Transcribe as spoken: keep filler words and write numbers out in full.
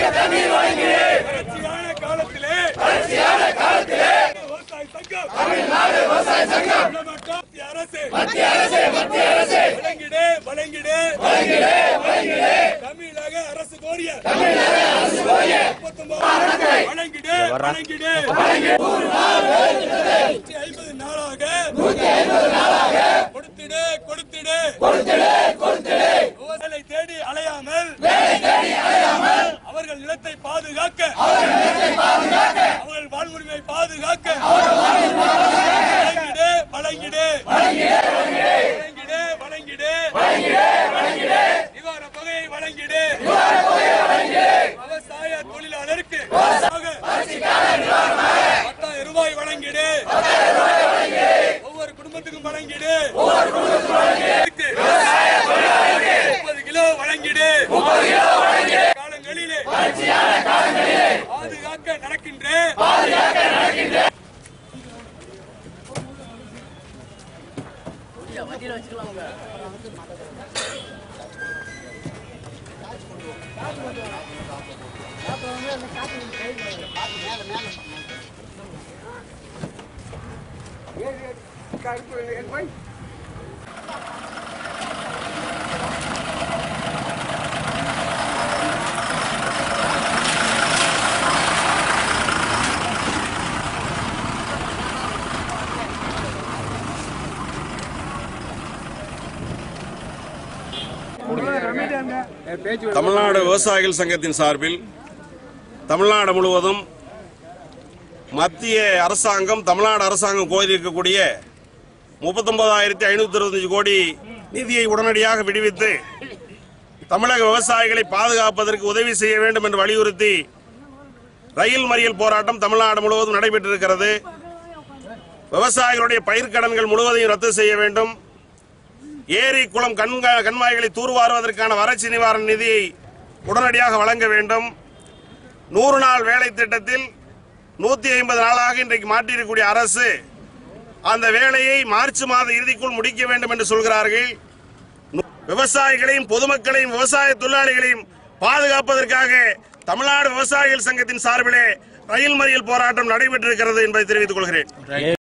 வறட்சியான காலத்திலே விவசாய சங்கம் தமிழ்நாடு விவசாய சங்கம் மத்திய அரசு மத்திய அரசு மத்திய அரசு வழங்கிடு வழங்கிடு வழங்கிடு வழங்கிடு தமிழக அரசு கோரிய தமிழக அரசு கோரிய வழங்கிடு வழங்கிடு நூற்றி ஐம்பது நாளாக நூற்றி ஐம்பது நாளாக கொடுத்திடு கொடுத்திடு கொடுத்திடு கொடுத்திடு விவசாயிகளை தேடி அலையாமல் வேலை தேடி அலையாமல் அவர்கள் நிலத்தை பாதுகாக்க அவர்கள் நிலத்தை பாதுகாக்க அவர்கள் வாழ்வுரிமை பாதுகாக்க வழங்கிடு வழங்கிடு வழங்கிடு வழங்கிடு வழங்கிடு வழங்கிடு வழங்கிடு நிவாரண தொகையை வழங்கிடு நிவாரண தொகையை வழங்கிடு விவசாய தொழிலாளருக்கு பத்தாயிரம் ரூபாய் வழங்கிடு பத்தாயிரம் ரூபாய் வழங்கிடு ஒவ்வொரு குடும்பத்துக்கும் வழங்கிடு ஒவ்வொரு குடும்பத்துக்கும் வழங்கிடு விவசாய தொழிலாளருக்கு முப்பது கிலோ வழங்கிடு முப்பது கிலோ வழங்கிடு காலங்களிலே வறட்சியான காலங்களிலே பாதுகாக்க நடக்கின்ற பாதுகாக்க நடக்கின்ற வண்டியில வச்சுக்கலாம்ங்க தமிழ்நாடு விவசாயிகள் சங்கத்தின் சார்பில் தமிழ்நாடு முழுவதும் மத்திய அரசாங்கம் தமிழ்நாடு அரசாங்கம் கோரியிருக்கக்கூடிய முப்பத்தி ஒன்பதாயிரத்தி ஐநூத்தி இருபத்தஞ்சு கோடி நிதியை உடனடியாக விடுவித்து தமிழக விவசாயிகளை பாதுகாப்பதற்கு உதவி செய்ய வேண்டும் என்று வலியுறுத்தி ரயில் மறியல் போராட்டம் தமிழ்நாடு முழுவதும் நடைபெற்றிருக்கிறது. விவசாயிகளுடைய பயிர்க்கடன்கள் முழுவதையும் ரத்து செய்ய வேண்டும். ஏரி குளம் கண்மாய்களை தூர்வாருவதற்கான வறட்சி நிவாரண நிதியை உடனடியாக வழங்க வேண்டும். நூறு நாள் வேலை திட்டத்தில் நூத்தி ஐம்பது நாளாக இன்றைக்கு மாற்றியிருக்கக்கூடிய அரசு அந்த வேலையை மார்ச் மாத இறுதிக்குள் முடிக்க வேண்டும் என்று சொல்கிறார்கள். விவசாயிகளையும் பொதுமக்களையும் விவசாய தொழிலாளிகளையும் பாதுகாப்பதற்காக தமிழ்நாடு விவசாயிகள் சங்கத்தின் சார்பிலே ரயில் மறியல் போராட்டம் நடைபெற்றிருக்கிறது என்பதை தெரிவித்துக் கொள்கிறேன்.